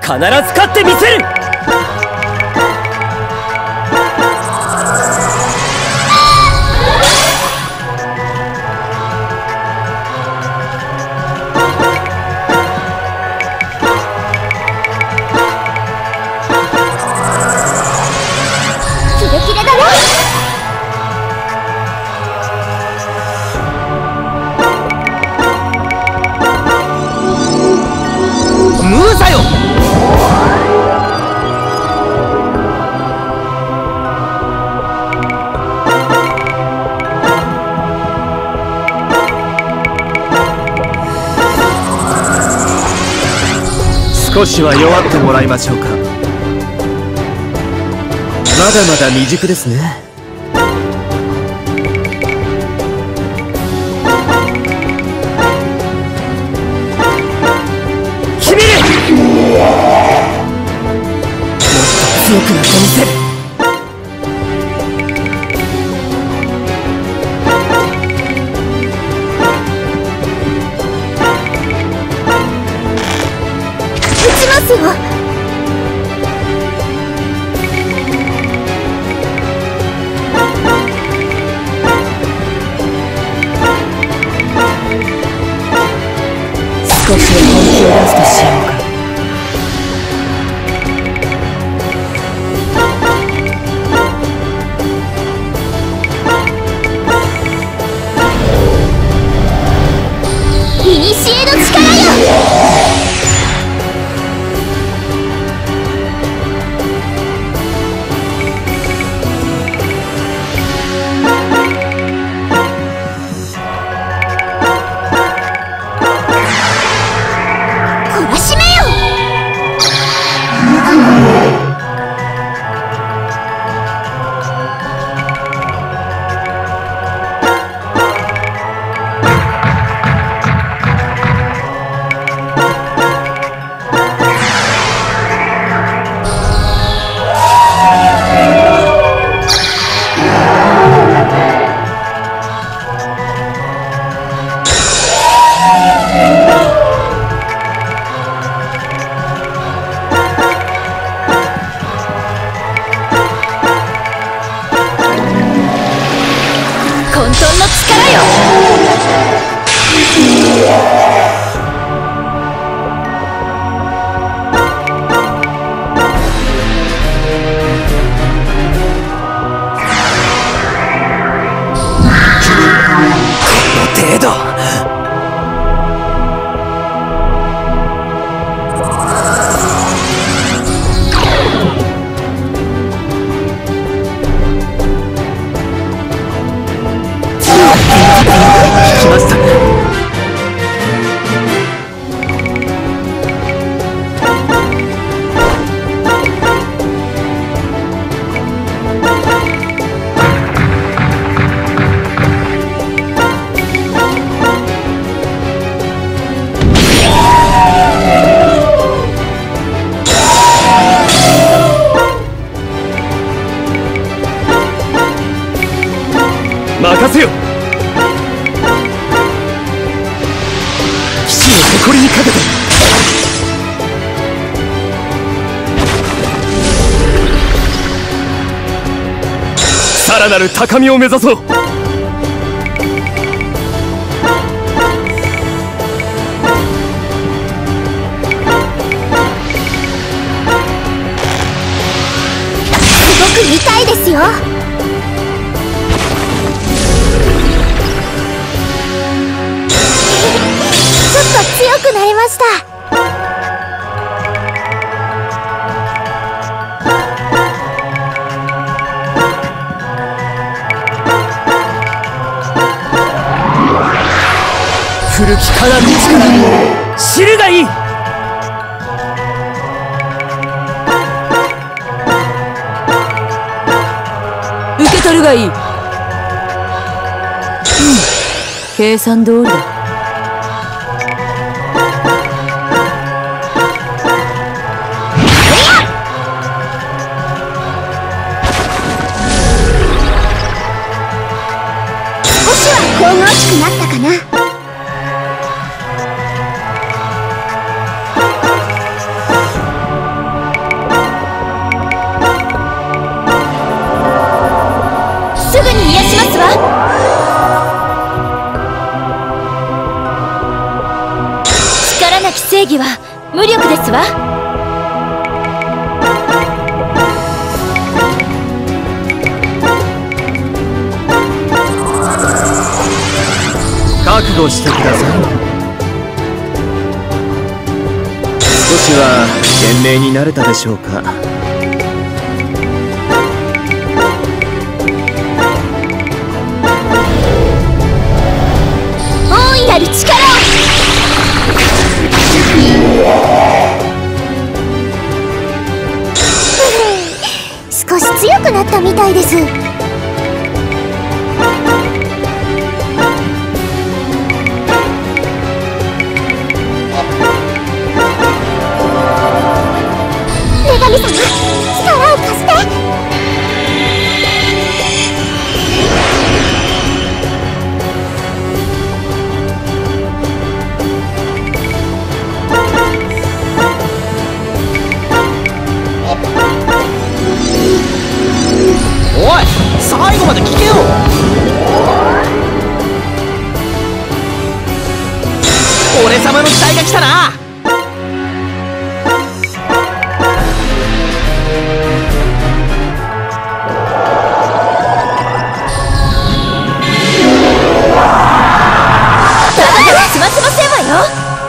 必ず勝ってみせる。 キレキレだね。 ムーザよ。少しは弱ってもらいましょうか。まだまだ未熟ですね。決める。もっと強くなってみせる。 打ちますよ。 少しは本気を出すとしようか。 いにしえの力よ。懲らしめよ。混沌の力よ。 この程度。来ましたね。任せよ。騎士の誇りにかけて。さらなる高みを目指そう。 すごく見たいですよ。ちょっと強くなりました。 古きカナンの力知るがいい。受け取るがいい。計算通りだ。 少しは神々しくなったかな。 すぐに癒しますわ。力なき正義は無力ですわ。 覚悟してください。少しは賢明になれたでしょうか。 大いなる力を。少し強くなったみたいです。女神様、力を貸して。 おい、最後まで聞けよ。俺様の時代が来たな。 済ませませんわよ。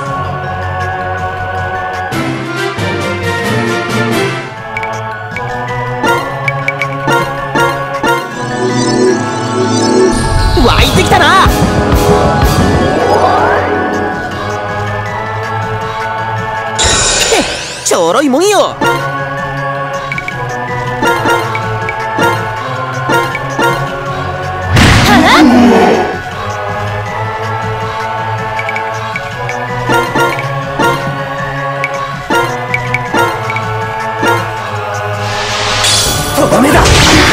湧いてきたな。ちょろいもんよ。とどめだ。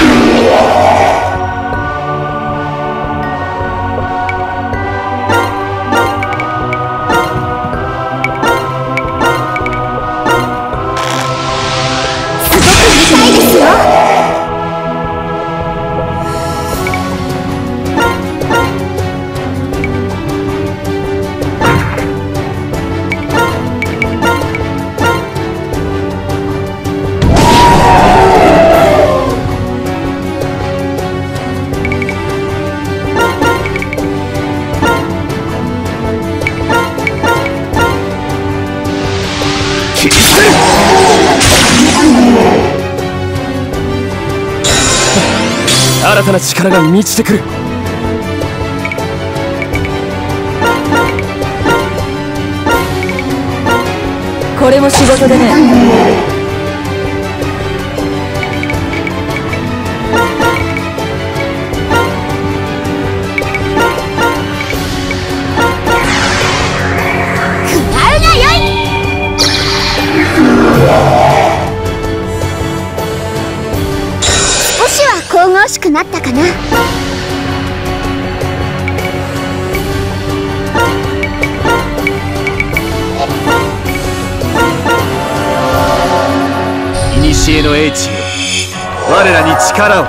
新たな力が満ちてくる。 これも仕事でね。神々しくなったかな。 古の英知よ、我らに力を。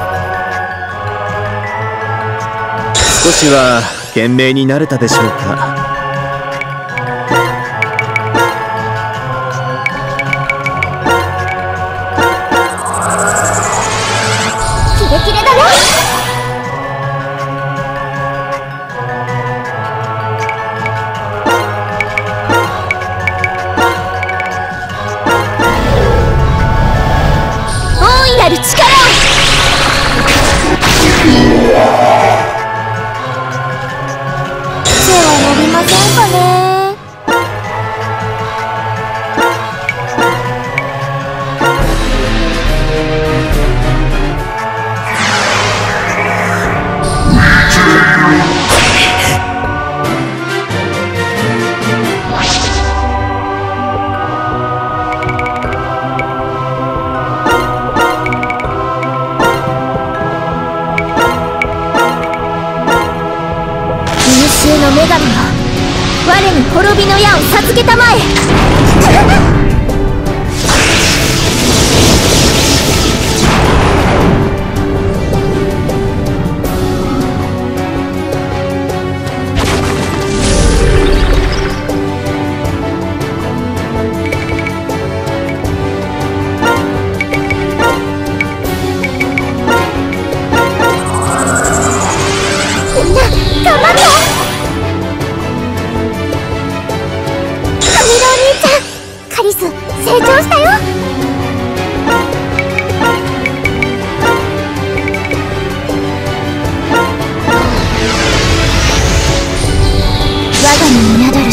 少しは賢明になれたでしょうか。 キレキレだね。大いなる力を。手は伸びませんかね。古の女神よ、我に滅びの矢を授けたまえ。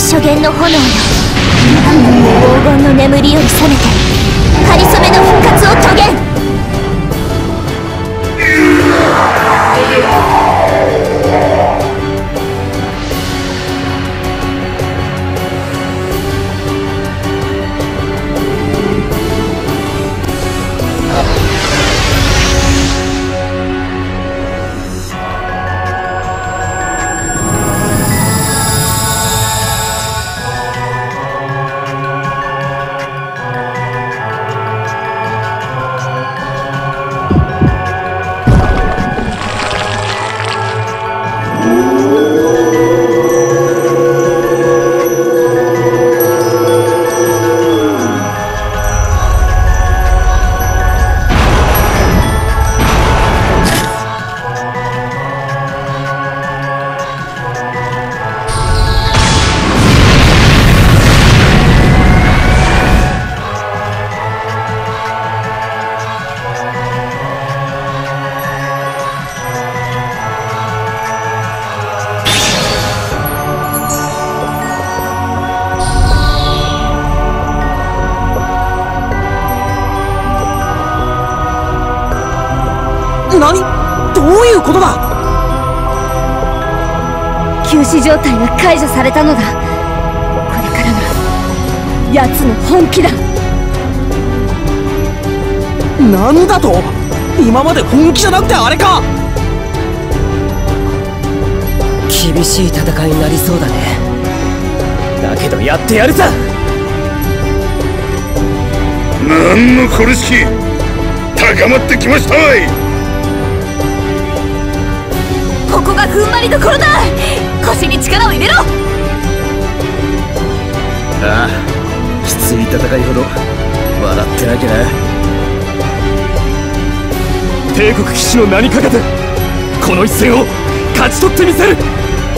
初見の炎よ、黄金の眠りより覚めてかりそめの復活を遂げん。 何？どういうことだ？ 休止状態が解除されたのだ。これからが奴の本気だ。 何だと？今まで本気じゃなくてあれか？厳しい戦いになりそうだね。だけどやってやるさ。 なんのこれしき、高まってきましたわい。 ここが踏ん張りどころだ。腰に力を入れろ。 ああ、きつい戦いほど笑ってなきゃな。帝国騎士の名にかけてこの一戦を勝ち取ってみせる。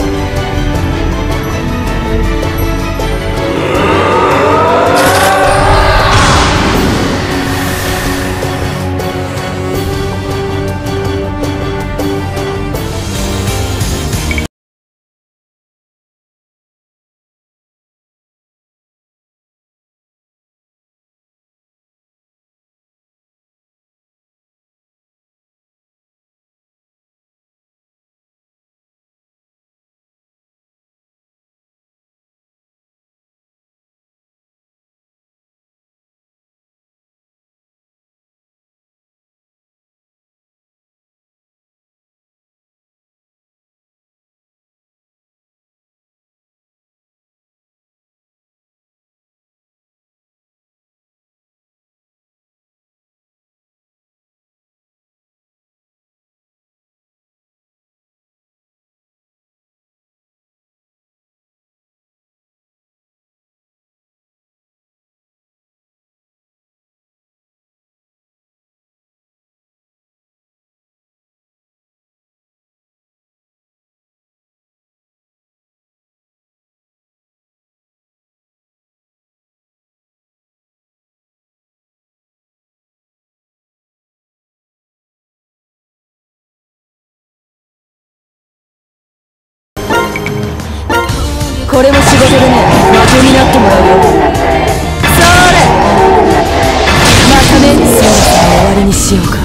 これも仕事でね。負けになってもらうよ。それまたね。そろそろ終わりにしようか。